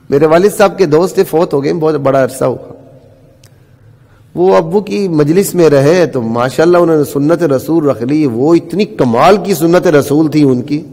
میرے والد صاحب کے دوست تھے، فوت ہو گئے، بہت بڑا عرصہ ہوا. وہ ابو کی مجلس میں رہے تو ماشاءاللہ انہوں نے سنت رسول رکھ لی. وہ اتنی کمال کی سنت رسول تھی ان کی،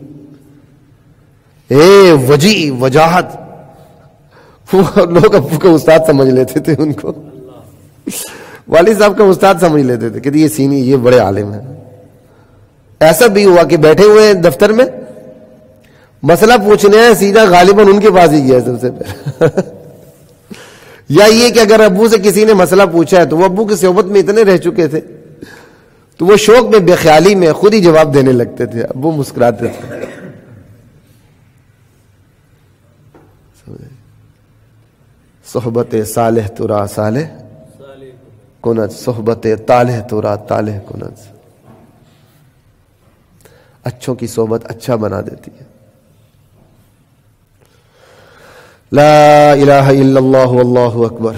وجی وجاہت. وہ لوگ ابو کا استاد سمجھ لیتے تھے ان کو، والد صاحب کا استاد سمجھ لیتے تھے کہ یہ سینی، یہ بڑے عالم ہیں. ایسا بھی ہوا کہ بیٹھے ہوئے ہیں دفتر میں، مسئلہ پوچھنے ہیں، سیدھا غالباً ان کے پاس ہی گیا سب سے پہلے. یا یہ کہ اگر ابو سے کسی نے مسئلہ پوچھا ہے تو وہ ابو کی صحبت میں اتنے رہ چکے تھے تو وہ شوق میں، بے خیالی میں خود ہی جواب دینے لگتے تھے. ابو مسکراتے تھے. صحبت صالح ترا صالح کنت، صحبت طالح ترا طالح کنت. اچھوں کی صحبت اچھا بنا دیتی ہے. لا الہ الا اللہ واللہ اکبر.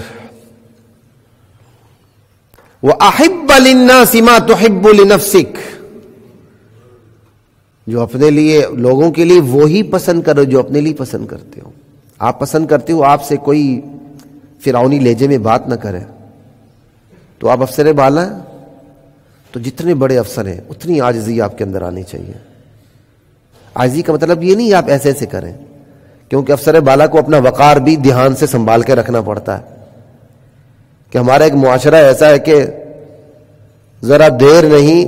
وَأَحِبَّ لِلنَّاسِ مَا تُحِبُّ لِنَفْسِكَ. جو اپنے لیے، لوگوں کے لیے وہی پسند کرو جو اپنے لیے پسند کرتے ہو. آپ پسند کرتے ہو آپ سے کوئی فرعونی لہجے میں بات نہ کرے تو آپ افسر بالا ہیں. تو جتنے بڑے افسر ہیں اتنی عاجزی آپ کے اندر آنی چاہیے. عاجزی کا مطلب یہ نہیں آپ ایسے ایسے کریں، کیونکہ افسر بالا کو اپنا وقار بھی دھیان سے سنبھال کے رکھنا پڑتا ہے. کہ ہمارا ایک معاشرہ ایسا ہے کہ ذرا دیر نہیں،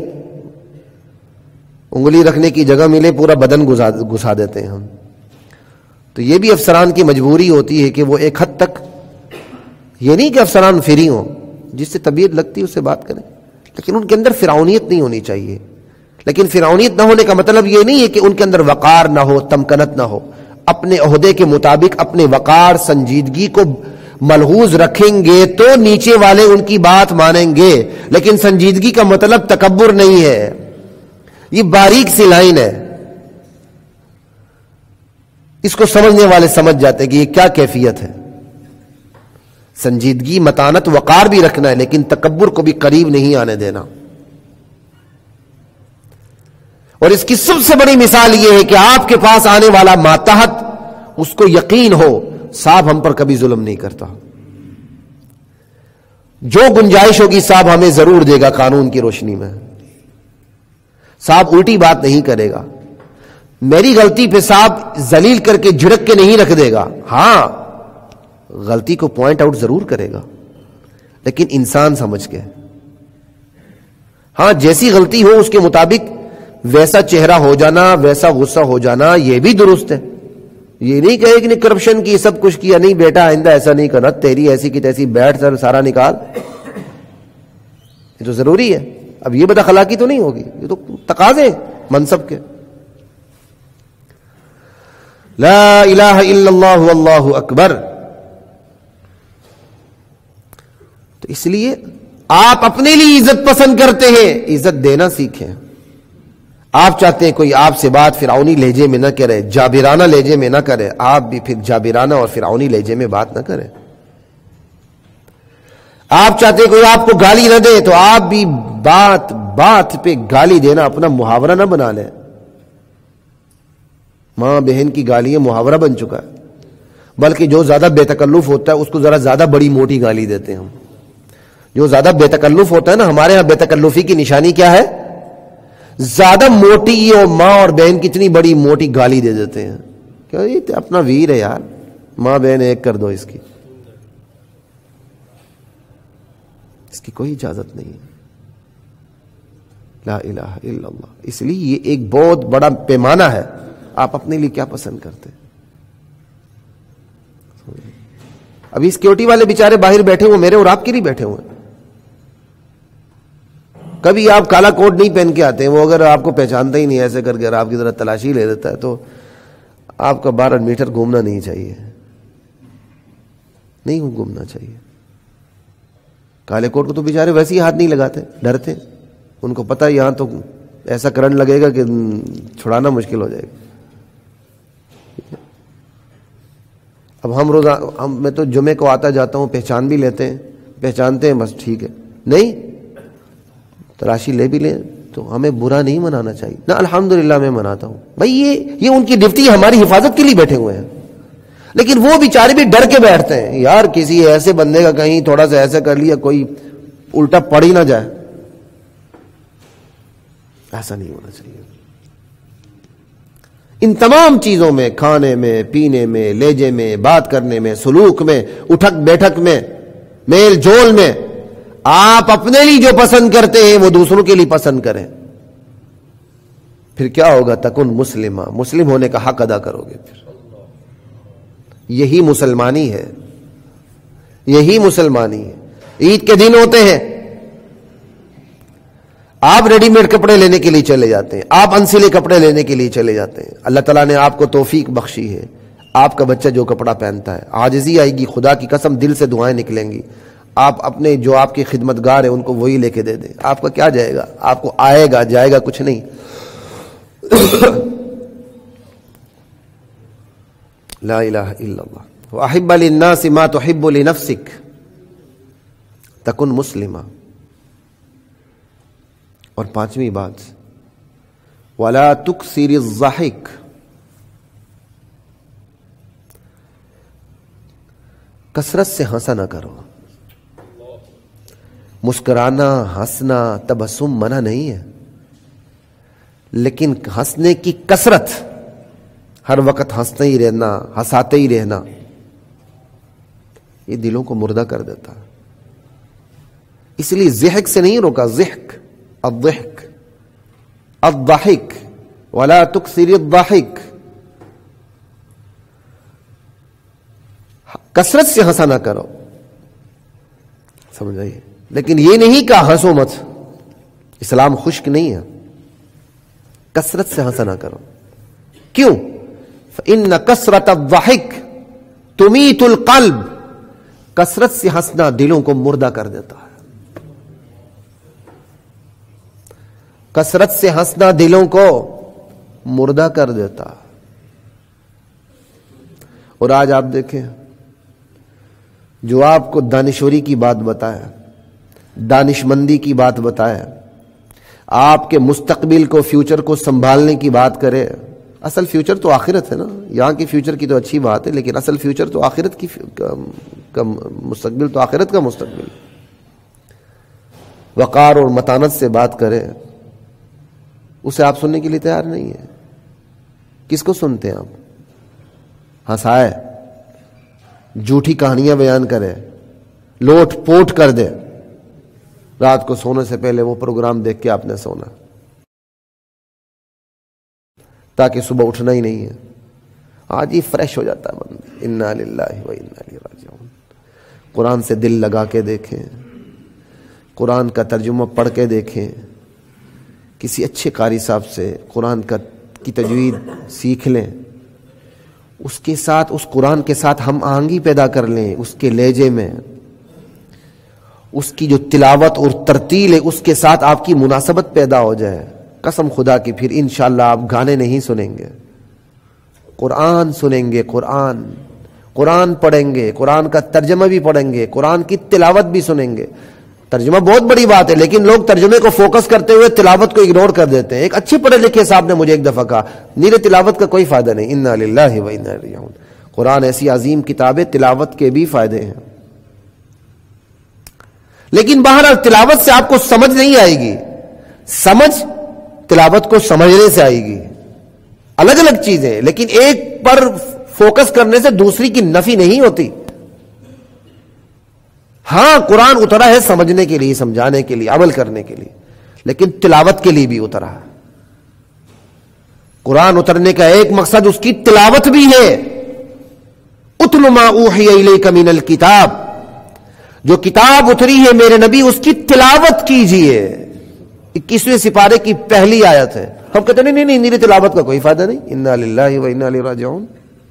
انگلی رکھنے کی جگہ ملے پورا بدن گھسا دیتے ہیں ہم. تو یہ بھی افسران کی مجبوری ہوتی ہے کہ وہ ایک حد تک، یہ نہیں کہ افسران فری ہوں، جس سے طبیعت لگتی ہے اس سے بات کریں، لیکن ان کے اندر فرعونیت نہیں ہونی چاہیے. لیکن فرعونیت نہ ہونے کا مطلب یہ نہیں ہے کہ ان کے اندر وقار نہ ہو، تمکنت نہ ہو. اپنے عہدے کے مطابق اپنے وقار، سنجیدگی کو ملحوظ رکھیں گے تو نیچے والے ان کی بات مانیں گے. لیکن سنجیدگی کا مطلب تکبر نہیں ہے. یہ باریک سی لائن ہے، اس کو سمجھنے والے سمجھ جاتے ہیں کہ یہ کیا کیفیت ہے. سنجیدگی، متانت، وقار بھی رکھنا ہے لیکن تکبر کو بھی قریب نہیں آنے دینا. اور اس کی سب سے بڑی مثال یہ ہے کہ آپ کے پاس آنے والا ماتحت، اس کو یقین ہو صاحب ہم پر کبھی ظلم نہیں کرتا. جو گنجائش ہوگی صاحب ہمیں ضرور دے گا قانون کی روشنی میں. صاحب الٹی بات نہیں کرے گا. میری غلطی پہ صاحب ذلیل کر کے جھڑک کے نہیں رکھ دے گا. ہاں غلطی کو پوائنٹ آؤٹ ضرور کرے گا لیکن انسان سمجھ کے. ہاں جیسی غلطی ہو اس کے مطابق ویسا چہرہ ہو جانا، ویسا غصہ ہو جانا، یہ بھی درست ہے. یہ نہیں کہے کہ کرپشن کی سب کچھ کیا، نہیں بیٹا آئندہ ایسا نہیں کرنا، تیری ایسی کی تیسی، بیٹھ سر سارا نکال. یہ تو ضروری ہے. اب یہ بد اخلاقی تو نہیں ہوگی، یہ تو تقاضے منصب کے. لا الہ الا اللہ واللہ اکبر. تو اس لیے آپ اپنے لیے عزت پسند کرتے ہیں، عزت دینا سیکھیں. آپ چاہتے ہیں کوئی آپ سے بات فرعونی لہجے میں نہ کرے، جابرانہ لہجے میں نہ کرے، آپ بھی پھر جابرانہ اور فرعونی لہجے میں بات نہ کریں. آپ چاہتے ہیں کوئی آپ کو گالی نہ دے تو آپ بھی بات بات پہ گالی دینا اپنا محاورہ نہ بنا لیں. ماں بہن کی گالیاں محاورہ بن چکا ہے. بلکہ جو زیادہ بے تکلف ہوتا ہے اس کو ذرا زیادہ بڑی موٹی گالی دیتے ہیں ہم. جو زیادہ بے تکلف ہوتا ہے نا، ہمارے ہاں بے تکلفی کی نشانی کیا ہے؟ زیادہ موٹی اور ماں اور بہن کتنی بڑی موٹی گالی دے دیتے ہیں. کیا یہ اپنا ویر ہے یار، ماں بہن ایک کر دو، اس کی کوئی اجازت نہیں ہے. لا الہ الا اللہ. اس لیے یہ ایک بہت بڑا پیمانہ ہے، آپ اپنے لیے کیا پسند کرتے. ابھی سیکورٹی والے بیچارے باہر بیٹھے ہوئے، میرے اور آپ کے لیے بیٹھے ہوئے. کبھی آپ کالا کوٹ نہیں پہن کے آتے ہیں، وہ اگر آپ کو پہچانتا ہی نہیں ایسے کر کے آپ کی ذرا تلاشی لے لیتا ہے تو آپ کا 12 میٹر گھومنا نہیں چاہیے، نہیں گھومنا چاہیے. کالے کوٹ کو تو بیچارے ویسے ہی ہاتھ نہیں لگاتے، ڈرتے. ان کو پتہ یہاں تو ایسا کرنٹ لگے گا کہ چھڑانا مشکل ہو جائے گا. اب ہم روزانہ میں تو جمعے کو آتا جاتا ہوں، پہچان بھی لیتے ہیں، پہچانتے ہیں بس ٹھیک ہے، نہیں تلاشی لے بھی لیں تو ہمیں برا نہیں منانا چاہیے. نہ الحمدللہ میں مناتا ہوں. بھائی یہ ان کی ڈیوٹی ہماری حفاظت کے لیے بیٹھے ہوئے ہیں. لیکن وہ بیچارے بھی ڈر کے بیٹھتے ہیں، یار کسی ایسے بندے کا کہیں تھوڑا سا ایسا کر لیا کوئی الٹا پڑ ہی نہ جائے. ایسا نہیں ہونا چاہیے. ان تمام چیزوں میں، کھانے میں، پینے میں، لہجے میں، بات کرنے میں، سلوک میں، اٹھک بیٹھک میں، میل جول میں، آپ اپنے لیے جو پسند کرتے ہیں وہ دوسروں کے لیے پسند کریں. پھر کیا ہوگا؟ تکن مسلمہ، مسلم ہونے کا حق ادا کرو گے. پھر یہی مسلمانی ہے، یہی مسلمانی ہے. عید کے دن ہوتے ہیں، آپ ریڈی میڈ کپڑے لینے کے لیے چلے جاتے ہیں، آپ انسلے کپڑے لینے کے لیے چلے جاتے ہیں. اللہ تعالیٰ نے آپ کو توفیق بخشی ہے، آپ کا بچہ جو کپڑا پہنتا ہے عاجزی آئے گی، خدا کی قسم دل سے دعائیں نکلیں گی. آپ اپنے جو آپ کے خدمتگار ہیں ان کو وہی لے کے دے دیں. آپ کا کیا جائے گا؟ آپ کو آئے گا جائے گا کچھ نہیں. لا الہ الا اللہ. وَأَحِبَّ لِلنَّاسِ مَا تُحِبُّ لِنَفْسِكَ تکن مسلمہ. اور پانچویں بات، وَلَا تُكْثِرِ الضَّحِكَ، کثرت سے ہنسا نہ کرو. مسکرانا، ہنسنا، تبسم منع نہیں ہے، لیکن ہنسنے کی کثرت، ہر وقت ہنستے ہی رہنا، ہنساتے ہی رہنا، یہ دلوں کو مردہ کر دیتا. اس لیے ضحک سے نہیں روکا، ضحک، الضحک، الضحک، ولا تکثر الضحک، کثرت سے ہنسا نہ کرو. سمجھ آئیے؟ لیکن یہ نہیں کہا ہنسو مت، اسلام خشک نہیں ہے. کثرت سے ہنسا نہ کرو. کیوں؟ فإن کثرت الضحک تمیت القلب، کثرت سے ہنسنا دلوں کو مردہ کر دیتا ہے. کثرت سے ہنسنا دلوں کو مردہ کر دیتا. اور آج آپ دیکھیں، جو آپ کو دانشوری کی بات بتائے، دانشمندی کی بات بتائے، آپ کے مستقبل کو، فیوچر کو سنبھالنے کی بات کرے، اصل فیوچر تو آخرت ہے نا. یہاں کی فیوچر کی تو اچھی بات ہے، لیکن اصل فیوچر تو آخرت کی مستقبل تو آخرت کا مستقبل. وقار اور متانت سے بات کرے، اسے آپ سننے کے لیے تیار نہیں ہے. کس کو سنتے ہیں آپ؟ ہنسائے، جھوٹی کہانیاں بیان کرے، لوٹ پوٹ کر دے، رات کو سونے سے پہلے وہ پروگرام دیکھ کے آپ نے سونا تاکہ صبح اٹھنا ہی نہیں ہے. آج ہی فریش ہو جاتا ہے بندہ. انا للہ و انا الیہ راجعون. قرآن سے دل لگا کے دیکھیں، قرآن کا ترجمہ پڑھ کے دیکھیں، کسی اچھے قاری صاحب سے قرآن کی تجوید سیکھ لیں، اس کے ساتھ، اس قرآن کے ساتھ ہم آہنگی پیدا کر لیں، اس کے لہجے میں، اس کی جو تلاوت اور ترتیل ہے اس کے ساتھ آپ کی مناسبت پیدا ہو جائے. قسم خدا کی پھر انشاءاللہ آپ گانے نہیں سنیں گے، قرآن سنیں گے. قرآن پڑھیں گے، قرآن کا ترجمہ بھی پڑھیں گے، قرآن کی تلاوت بھی سنیں گے. ترجمہ بہت بڑی بات ہے، لیکن لوگ ترجمے کو فوکس کرتے ہوئے تلاوت کو اگنور کر دیتے ہیں. ایک اچھے پڑھے لکھے صاحب نے مجھے ایک دفعہ کہا، نیرے تلاوت کا کوئی فائدہ نہیں. انا للہ و انا الیہ راجعون. قرآن ایسی عظیم کتاب ہے، تلاوت کے بھی فائدے ہیں، لیکن بہرحال تلاوت سے آپ کو سمجھ نہیں آئے گی. سمجھ تلاوت کو سمجھنے سے آئے گی. الگ الگ چیزیں، لیکن ایک پر فوکس کرنے سے دوسری کی نفی نہیں ہوتی. ہاں قرآن اترا ہے سمجھنے کے لیے، سمجھانے کے لیے، عمل کرنے کے لیے، لیکن تلاوت کے لیے بھی اترا ہے. قرآن اترنے کا ایک مقصد اس کی تلاوت بھی ہے. اتل ما اوحی الیک من الکتاب، جو کتاب اتری ہے میرے نبی اس کی تلاوت کیجئے. 21ویں سپارے کی پہلی آیت ہے. ہم کہتے ہیں نہیں میری تلاوت کا کوئی فائدہ نہیں. انا للہ و انا الیہ راجعون.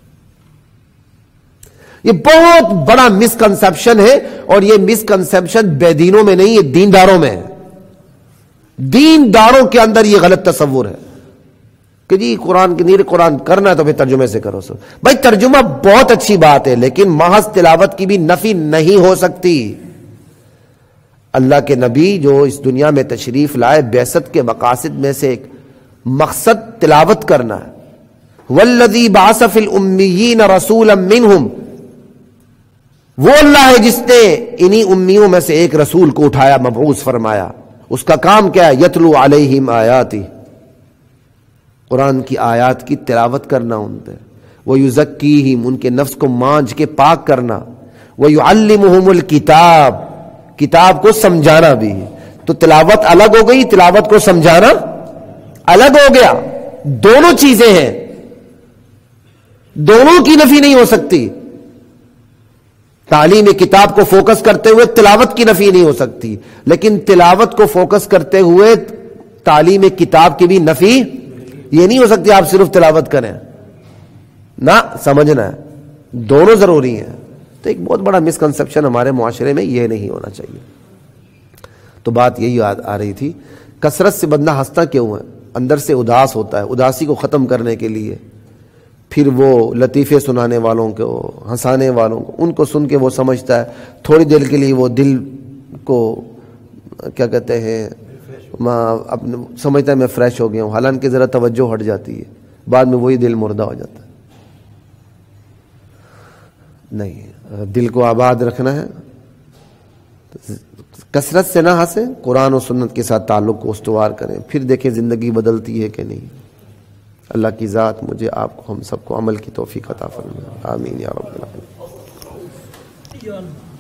یہ بہت بڑا مسکنسپشن ہے، اور یہ مسکنسپشن بے دینوں میں نہیں، یہ دینداروں میں ہے. دینداروں کے اندر یہ غلط تصور ہے کہ جی قرآن کی نیرے قرآن کرنا ہے تو پھر ترجمے سے کرو. سو بھائی ترجمہ بہت اچھی بات ہے، لیکن محض تلاوت کی بھی نفی نہیں ہو سکتی. اللہ کے نبی جو اس دنیا میں تشریف لائے، بعثت کے مقاصد میں سے ایک مقصد تلاوت کرنا ہے. والذی بعث فی الامیین رسولا منہم، وہ اللہ ہے جس نے انہی امیوں میں سے ایک رسول کو اٹھایا، مبعوث فرمایا. اس کا کام کیا ہے؟ یتلو علیہم آیاتی، قرآن کی آیات کی تلاوت کرنا ان پہ. ویزکیہم، ان کے نفس کو مانج کے پاک کرنا. ویعلمہم الکتاب، کتاب کو سمجھانا بھی. تو تلاوت الگ ہو گئی، تلاوت کو سمجھانا الگ ہو گیا. دونوں چیزیں ہیں، دونوں کی نفی نہیں ہو سکتی. تعلیم کتاب کو فوکس کرتے ہوئے تلاوت کی نفی نہیں ہو سکتی، لیکن تلاوت کو فوکس کرتے ہوئے تعلیم کتاب کی بھی نفی یہ نہیں ہو سکتی آپ صرف تلاوت کریں. نہ، سمجھنا ہے، دونوں ضروری ہیں. تو ایک بہت بڑا مسکنسپشن ہمارے معاشرے میں یہ نہیں ہونا چاہیے. تو بات یہی آ رہی تھی، کثرت سے بندہ ہنستا کیوں ہے؟ اندر سے اداس ہوتا ہے. اداسی کو ختم کرنے کے لیے پھر وہ لطیفے سنانے والوں کو، ہنسانے والوں کو، ان کو سن کے وہ سمجھتا ہے تھوڑی دیر کے لیے وہ دل کو کیا کہتے ہیں، سمجھتا ہے میں فریش ہو گیا ہوں، حالانکہ ذرا توجہ ہٹ جاتی ہے، بعد میں وہی دل مردہ ہو جاتا ہے. نہیں، دل کو آباد رکھنا ہے. کثرت سے نہ ہنسیں، قرآن و سنت کے ساتھ تعلق کو استوار کریں، پھر دیکھیں زندگی بدلتی ہے کہ نہیں. اللہ کی ذات مجھے، آپ کو، ہم سب کو عمل کی توفیق عطا فرمائے. آمین یا رب العالمین.